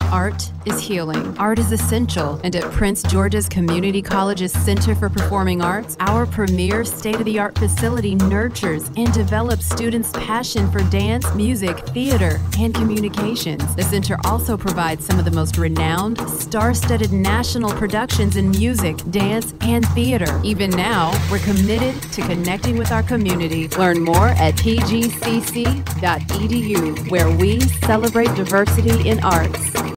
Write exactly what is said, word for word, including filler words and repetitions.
Art is healing. Art is essential, and at Prince George's Community College's Center for Performing Arts, our premier state-of-the-art facility nurtures and develops students' passion for dance, music, theater, and communications. The center also provides some of the most renowned, star-studded national productions in music, dance, and theater. Even now, we're committed to connecting with our community. Learn more at P G C C dot E D U, where we celebrate diversity in arts.